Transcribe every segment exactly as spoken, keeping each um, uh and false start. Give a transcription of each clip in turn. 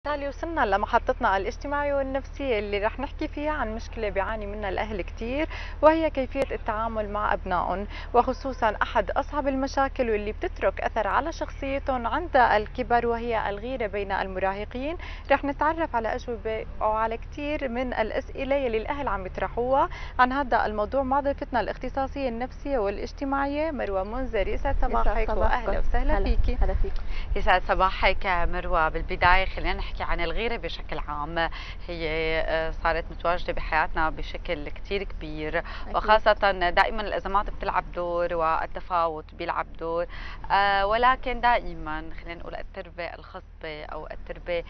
بالتالي وصلنا لمحطتنا الاجتماعية والنفسية اللي رح نحكي فيها عن مشكلة بيعاني منها الأهل كتير، وهي كيفية التعامل مع أبنائهم، وخصوصا أحد أصعب المشاكل واللي بتترك أثر على شخصيتهم عند الكبر، وهي الغيرة بين المراهقين. رح نتعرف على أجوبة وعلى كتير من الأسئلة يلي الأهل عم يطرحوها عن هذا الموضوع مع ضيفتنا الاختصاصية النفسية والاجتماعية مروة منذر. يسعد يسعد صباحك صباحكم. وأهلا وسهلا هلا فيكي. هلا فيكم. يسعد صباحك مروة. بالبداية خلينا نحكي عن الغيرة بشكل عام. هي آه، صارت متواجدة بحياتنا بشكل كتير كبير، أكيد. وخاصة دائما الأزمات بتلعب دور والتفاوت بيلعب دور. آه، ولكن دائما خلينا نقول التربية الخصبة أو التربية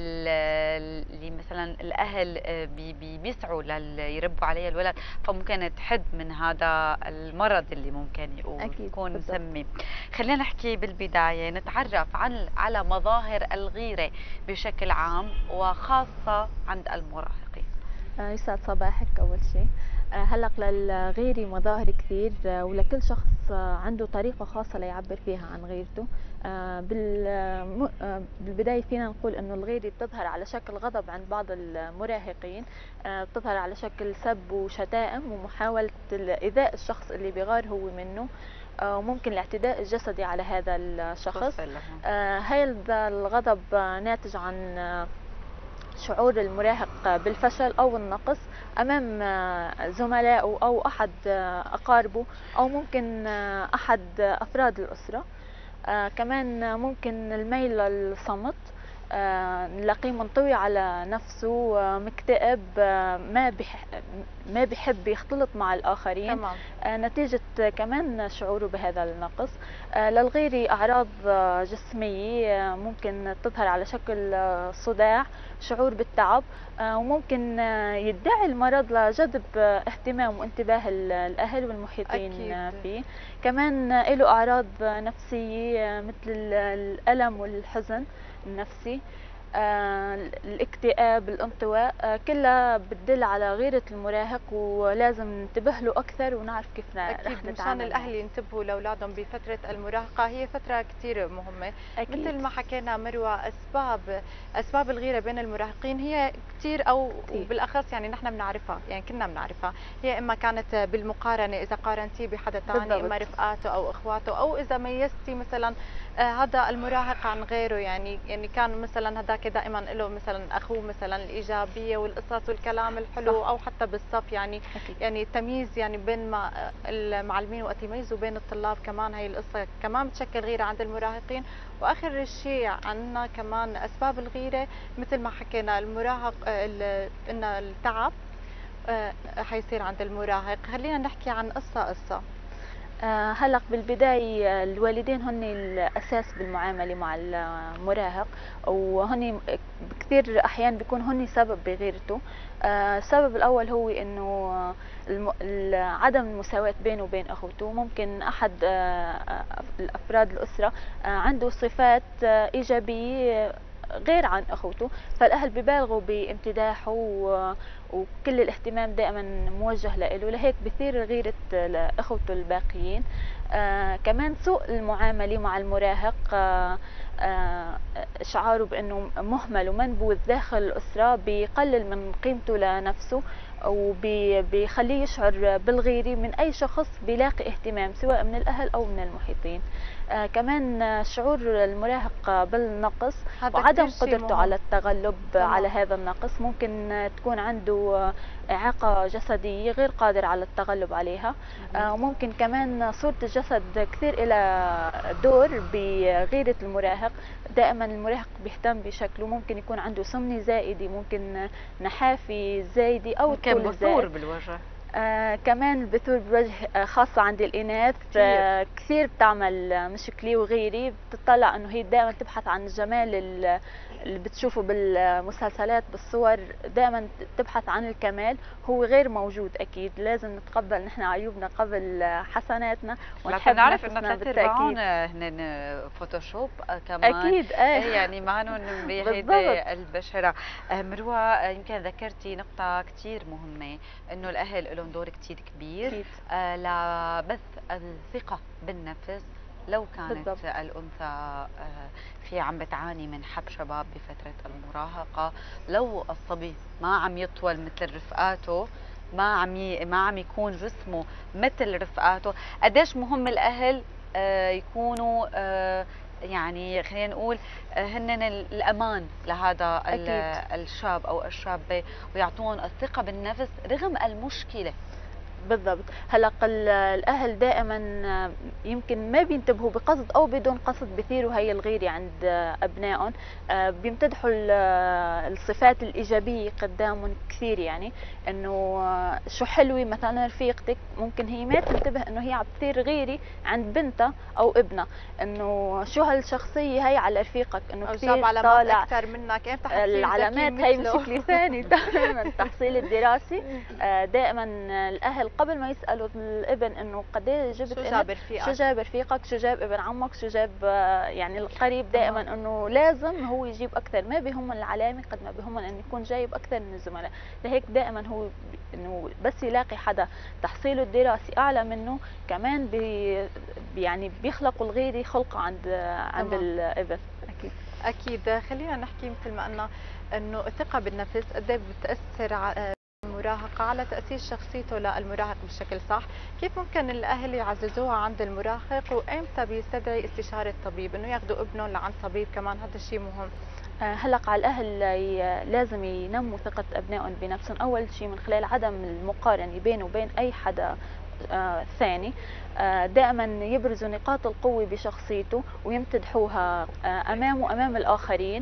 ال- اللي مثلا الأهل آه، بي- بي- بيسعوا ليربوا عليها الولد، فممكن تحد من هذا المرض اللي ممكن يقول أكيد يكون بالضبط. مسمي. خلينا نحكي بالبداية نتعرف عن على مظاهر الغيرة بشكل عام وخاصة عند المراهقين. آه، يسعد صباحك أول شيء. آه، هلق للغيرة مظاهر كثير، آه، ولكل شخص آه، عنده طريقة خاصة ليعبر فيها عن غيرته. آه، بال- آه، م- آه، بالبداية فينا نقول إنه الغيرة بتظهر على شكل غضب عند بعض المراهقين، آه، بتظهر على شكل سب وشتائم ومحاولة إيذاء الشخص اللي بيغار هو منه، آه، وممكن الاعتداء الجسدي على هذا الشخص. توصل لهم. آه، هذا الغضب آه، ناتج عن آه، شعور المراهق بالفشل أو النقص أمام آه، زملائه أو أحد آه، أقاربه، أو ممكن آه، أحد أفراد الأسرة. آه، كمان ممكن الميل للصمت، آه، نلاقيه منطوي على نفسه، آه، مكتئب، آه، ما بح ما بحب يختلط مع الآخرين، تمام. آه، نتيجة كمان شعوره بهذا النقص. آه، للغير أعراض آه، جسمية، آه، ممكن تظهر على شكل آه، صداع، شعور بالتعب، آه، وممكن آه، يدعي المرض لجذب آه، اهتمام وانتباه ال- الأهل والمحيطين أكيد. آه، فيه. كمان آه، له أعراض آه، نفسية، آه، مثل ال- الألم والحزن النفسي، آه، الاكتئاب، الانطواء، آه، كلها بتدل على غيرة المراهق، ولازم ننتبه له أكثر ونعرف كيف ن- رح أكيد مشان نتعامل معه. الأهل ينتبهوا لأولادهم بفترة المراهقة، هي فترة كتير مهمة. أكيد. مثل ما حكينا مروة، أسباب أسباب الغيرة بين المراهقين هي كتير، أو كتير. وبالأخص يعني نحن بنعرفها، يعني كنا بنعرفها. هي إما كانت بالمقارنة، إذا قارنتيه بحدا تاني، بالضبط. إما رفقاته أو إخواته، أو إذا ميزتي مثلا آه، هذا المراهق عن غيره، يعني يعني كان مثلا هذاك دائما له مثلا أخوه مثلا الإيجابية والقصص والكلام الحلو، صح. أو حتى بالصف يعني أكيد. يعني التمييز يعني بين ما المعلمين وقت يميزوا بين الطلاب، كمان هي القصة كمان بتشكل غيرة عند المراهقين. وآخر شيء عنا كمان أسباب الغيرة، مثل ما حكينا المراهق آه، ال- إن التعب آه، حيصير عند المراهق. خلينا نحكي عن قصة قصة. آه، هلق بالبداية الوالدين هن الأساس بالمعاملة مع المراهق، وهن كثير أحيان بيكون هن سبب بغيرته. آه، السبب الأول هو إنه الم- ال- عدم المساواة بينه وبين أخوته. ممكن أحد آه، آه، الأفراد الأسرة آه، عنده صفات آه، إيجابية غير عن أخوته، فالأهل ببالغوا بامتداحه و- وكل الاهتمام دائما موجه له، لهيك بثير غيرة لإخوته الباقيين. آه كمان سوء المعاملة مع المراهق، آه آه شعاره بأنه مهمل ومنبوذ داخل الأسرة بيقلل من قيمته لنفسه، وبيخليه يشعر بالغيرة من أي شخص بيلاقي اهتمام، سواء من الأهل أو من المحيطين. آه كمان آه، شعور المراهق بالنقص هذا كتير وعدم شيء قدرته مهم. على التغلب على تمام. هذا النقص. ممكن آه، تكون عنده آه، إعاقة جسدية غير قادر على التغلب عليها. مهم. آه، وممكن كمان صورة الجسد كثير إلى دور بغيرة المراهق. دائما المراهق بيهتم بشكله، ممكن يكون عنده سمنة زائدة، ممكن نحافة زايدة أو ممكن الطول بثور الزائد. بالوجه. آه كمان البثور بالوجه، آه خاصة عند الإناث، كتير. آه كثير بتعمل آه، مشكلة وغيري. بتطلع إنه هي دائما تبحث عن الجمال ال- اللي بتشوفه بالمسلسلات بالصور، دائما تبحث عن الكمال، هو غير موجود. أكيد لازم نتقبل نحن عيوبنا قبل آه، حسناتنا، لكن ونحب نعرف انه نفسنا ثلاث ارباعهم بالتأكيد. هن فوتوشوب كمان. أكيد إيه. ايه يعني معهم بالضبط. بهيدي البشرة. آه، مروة، آه، يمكن ذكرتي نقطة كتير مهمة، انه الاهل لهم دور كتير كبير أكيد. آه، لبث الثقة بالنفس لو كانت بالضبط. الأنثى آه، في عم بتعاني من حب شباب بفترة المراهقة، لو الصبي ما عم يطول مثل رفقاته، ما عم ي... ما عم يكون جسمه مثل رفقاته، قديش مهم الأهل آه، يكونوا آه، يعني خلينا نقول آه، هن الأمان لهذا ال- أكيد. الشاب أو الشابة، ويعطون الثقة بالنفس رغم المشكلة. بالضبط. هلأ ال الأهل دائمًا يمكن ما بينتبهوا بقصد أو بدون قصد بيثيروا هي الغيرة عند أبنائهم، آآ بيمتدحوا ال الصفات الإيجابية قدّامهم كثير، يعني إنه شو حلوة مثلًا رفيقتِك، ممكن هي ما تنتبه إنه هي عم تثير غيرة عند بنتها أو ابنها، إنه شو هالشخصية هي على رفيقك، إنه او جاب كثير علامات طالع. اكثر منك، امتى حتصير ذكي العلامات هي مثله؟ مشكلة ثانية تمامًا. التحصيل الدراسي، آآ دائمًا الأهل قبل ما يسألوا الابن إنه قد إيه جبت شو أنت، جاب شو رفيقك؟ جاب رفيقك، شو جاب ابن عمك، شو جاب آه، يعني القريب، دائمًا تمام. إنه لازم هو يجيب أكثر، ما بيهمن العلامة قد ما بيهمن إنه يكون جايب أكثر من الزملاء، لهيك دائمًا هو ب إنه بس يلاقي حدا تحصيله الدراسي أعلى منه كمان بي يعني بيخلقوا الغيرة خلقة عند عند تمام. الابن. أكيد. اكيد. خلينا نحكي مثل ما قلنا انه الثقه بالنفس قد ايه بتاثر على المراهقه، على تاثير شخصيته للمراهق بشكل صح. كيف ممكن الاهل يعززوها عند المراهق، وامتى بيستدعي استشاره طبيب انه ياخذوا ابنهم لعند طبيب؟ كمان هذا الشيء مهم. آه، هلأ على الأهل ي- لازم ينموا ثقة أبنائهم بنفسهم أول شيء من خلال عدم المقارنة بينه وبين أي حدا آه، ثاني. آه، دائما يبرزوا نقاط القوة بشخصيته ويمتدحوها آه، أمامه أمام الآخرين.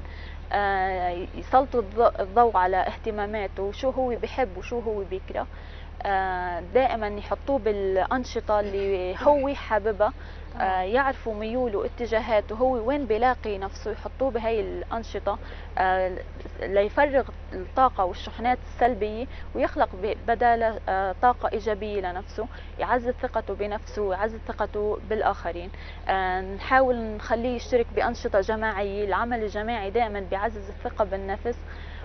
آه، يسلطوا الض- الضوء على اهتماماته، شو هو بحب وشو هو بيكره. آه، دائما يحطوه بالأنشطة اللي هو حاببها. آه، تمام. يعرفوا ميوله واتجاهاته، هو وين بيلاقي نفسه يحطوه بهي الأنشطة، آه، ليفرغ الطاقة والشحنات السلبية ويخلق ب- بدالها آه، طاقة إيجابية لنفسه، يعزز ثقته بنفسه ويعزز ثقته بالآخرين. آه، نحاول نخليه يشترك بأنشطة جماعية، العمل الجماعي دائما بيعزز الثقة بالنفس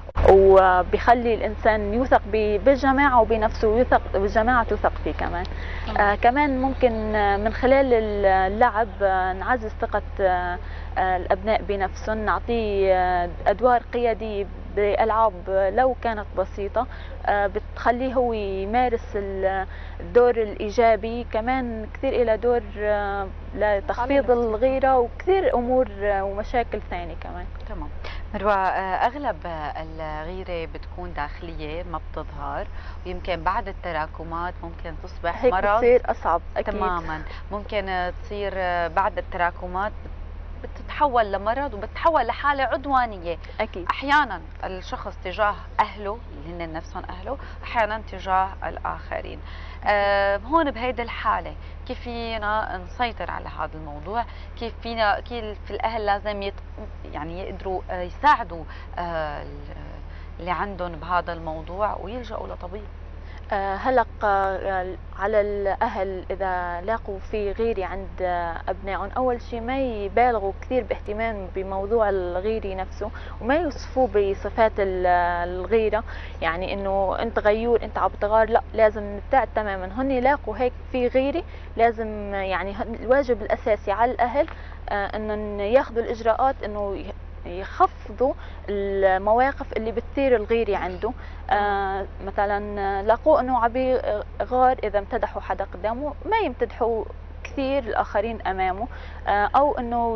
وبيخلي الإنسان يوثق بالجماعة وبنفسه، ويثق والجماعة توثق فيه كمان. آه كمان ممكن آه، من خلال اللعب آه، نعزز ثقة آه آه، الأبناء بنفسهم، نعطيه آه أدوار قيادية بألعاب آه، لو كانت بسيطة، آه بتخليه هو يمارس ال- الدور الإيجابي. كمان كثير إلى دور آه لتخفيض على نفسيته. الغيرة وكثير أمور آه ومشاكل ثانية كمان. تمام. مروى، آه، أغلب آه، الغيرة بتكون داخلية ما بتظهر، ويمكن بعد التراكمات ممكن تصبح هيك مرض. بتصير أصعب أكيد. تماما. ممكن آه، تصير آه، بعد التراكمات بتتحول لمرض وبتتحول لحالة عدوانية. أكيد. أحيانا الشخص تجاه أهله اللي هن نفسهم أهله، أحيانا تجاه الآخرين. آه هون بهيدي الحالة كيف فينا نسيطر على هذا الموضوع؟ كيف فينا كيف في الأهل لازم يت يعني يقدروا آه يساعدوا آه اللي عندهم بهذا الموضوع ويلجأوا لطبيب؟ آه، هلق آه، على الأهل إذا لاقوا في غيرة عند آه، أبنائهم، أول شيء ما يبالغوا كثير باهتمام بموضوع الغيرة نفسه، وما يوصفوه بصفات ال- الغيرة، يعني إنه أنت غيور، أنت عم تغار، لا، لازم نبتعد تماما. هن يلاقوا هيك في غيرة، لازم يعني هن- الواجب الأساسي على الأهل آه، إنهم ياخذوا الإجراءات إنه يخفضوا المواقف اللي بتثير الغيرة عنده. آه مثلا لاقوه انه عم يغار، اذا امتدحوا حدا قدامه ما يمتدحوا كثير الاخرين امامه، آه او انه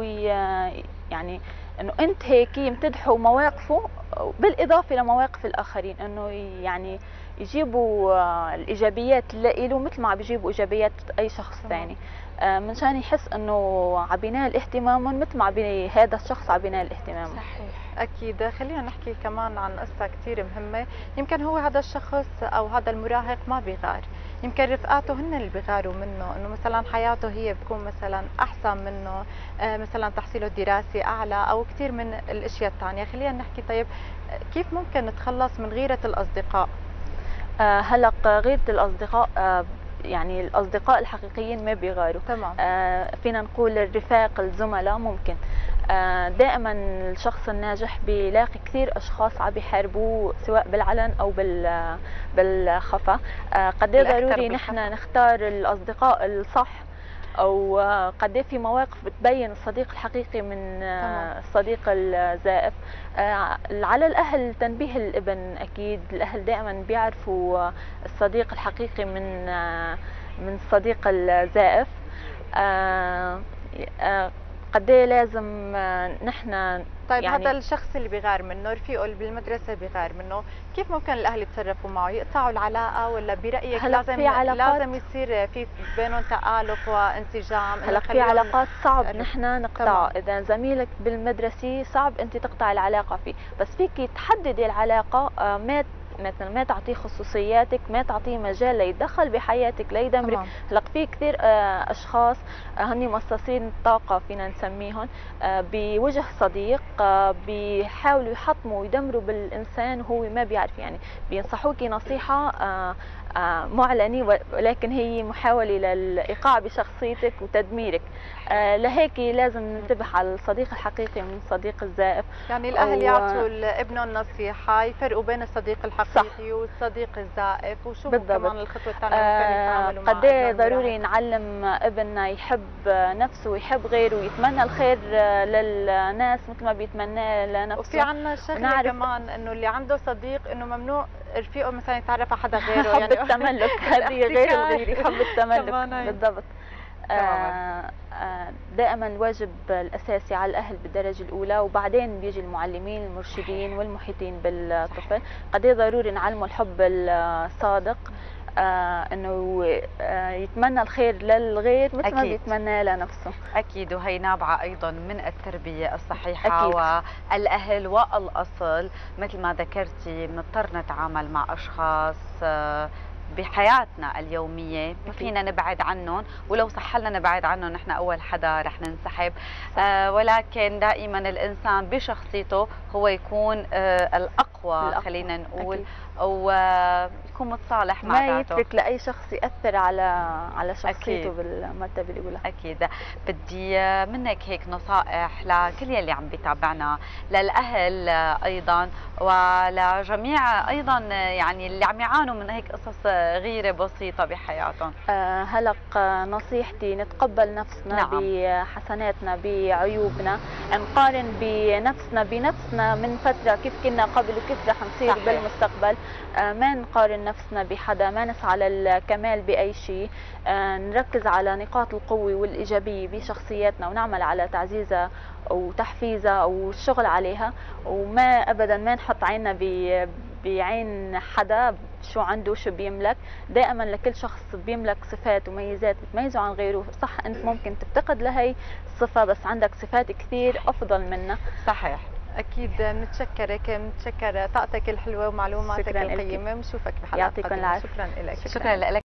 يعني انه انت هيك يمتدحوا مواقفه بالاضافه لمواقف الاخرين، انه يعني يجيبوا آه الايجابيات اللي له مثل ما عم بيجيبوا ايجابيات اي شخص ثاني، آه منشان يحس انه عم بينال اهتمامهم مثل ما عم هذا الشخص عم بينال اهتمامه. صحيح. أكيد. خلينا نحكي كمان عن قصة كتير مهمة. يمكن هو هذا الشخص أو هذا المراهق ما بيغار، يمكن رفقاته هن اللي بيغاروا منه، إنه مثلا حياته هي بتكون مثلا أحسن منه، آه، مثلا تحصيله الدراسي أعلى، أو كتير من الأشياء الثانية. خلينا نحكي طيب آه، كيف ممكن نتخلص من غيرة الأصدقاء؟ آه، هلا غيرة الأصدقاء، آه، يعني الأصدقاء الحقيقيين ما بيغاروا. تمام. آه، فينا نقول الرفاق، الزملاء ممكن. آه، دائما الشخص الناجح بيلاقي كثير أشخاص عم بيحاربوه سواء بالعلن أو بال بالخفا. آه، قد إيه الأكثر ضروري نحن بالخفا. نختار الأصدقاء الصح او آه، قد إيه في مواقف بتبين الصديق الحقيقي من تمام. آه، الصديق الزائف. آه، على الاهل تنبيه الابن، اكيد الاهل دائما بيعرفوا آه، الصديق الحقيقي من آه، من الصديق الزائف. آه، آه، قد إيه لازم آه، نحن طيب يعني هذا الشخص اللي بيغار منه، رفيقه اللي بالمدرسة بيغار منه، كيف ممكن الأهل يتصرفوا معه؟ يقطعوا العلاقة ولا برأيك هلا لازم في علاقات لازم يصير في بينهم تآلف وانسجام إنه هلا في يخليهم علاقات صعب يقربوا؟ نحن نقطعها. تمام. اذا زميلك بالمدرسي صعب انت تقطع العلاقه فيه، بس فيك تحددي العلاقه، آه، ما مثلا ما تعطيه خصوصياتك، ما تعطيه مجال ليتدخل بحياتك ليدمرك. تمام. هلا في كثير آه، اشخاص آه، هني مصاصين الطاقه فينا نسميهم، آه، بوجه صديق آه، بيحاولوا يحطموا ويدمروا بالانسان وهو ما بيعرف. يعني بينصحوكي نصيحه آه، آه، معلنة، ولكن هي محاولة للإيقاع بشخصيتك وتدميرك. آه، لهيك لازم ننتبه على الصديق الحقيقي من الصديق الزائف. يعني الأهل أو يعطوا لابنهم نصيحة يفرقوا بين الصديق الحقيقي والصديق الزائف، وشوفوا بالضبط. كمان الخطوة الثانية ممكن آه يتعاملوا قد مع ايه ابنهم ضروري المراهق. نعلم ابننا يحب نفسه ويحب غيره ويتمنى الخير آه، للناس مثل ما بيتمناه وفي لنفسه. عنا شغلة ونعرف كمان انه اللي عنده صديق انه ممنوع رفيقه مثلا يتعرف على حدا غيره، حب يعني التملك، هذه غير الغيرة، حب التملك كمان هي. بالضبط. تماما. آه، آه، دائما الواجب الأساسي على الأهل بالدرجة الأولى، وبعدين بيجي المعلمين المرشدين صحيح. والمحيطين بالطفل. قد ايه ضروري نعلمه الحب الصادق، آه، انه آه، يتمنى الخير للغير مثل ما أكيد. بيتمناه لنفسه. أكيد، وهي نابعة أيضا من التربية الصحيحة أكيد. والأهل والأصل. مثل ما ذكرتي بنضطر نتعامل مع أشخاص آه، بحياتنا اليومية ما أكيد. فينا نبعد عنهم، ولو صح لنا نبعد عنهم نحن أول حدا رح ننسحب. آه ولكن دائما الإنسان بشخصيته هو يكون آه الأقوى, الأقوى. خلينا نقول، أكيد. ويكون متصالح مع ما ذاته. يترك لأي شخص يأثر على على شخصيته أكيد. بالمرتبة الأولى. أكيد. بدي منك هيك نصائح لكل يلي عم بيتابعنا، للأهل أيضا ولجميع أيضا يعني اللي عم يعانوا من هيك قصص غيرة بسيطة بحياتهم. آه، هلق آه، نصيحتي نتقبل نفسنا نعم. بحسناتنا بعيوبنا، نقارن بنفسنا بنفسنا من فترة كيف كنا قبل وكيف رح نصير صحيح. بالمستقبل. آه، ما نقارن نفسنا بحدا، ما نسعى للكمال بأي شيء. آه، نركز على نقاط القوة والإيجابية بشخصياتنا ونعمل على تعزيزها وتحفيزها والشغل عليها، وما أبدا ما نحط عيننا ب بعين حدا شو عنده شو بيملك. دائما لكل شخص بيملك صفات وميزات بتميزه عن غيره. صح انت ممكن تفتقد لهي الصفة بس عندك صفات كثير افضل منها. صحيح. اكيد بنتشكرك، بنتشكر طاقتك الحلوه ومعلوماتك شكراً لك. القيمه، بنشوفك بحلقات يعطيكم قادمه. العافية. شكرا لك. شكرا لك.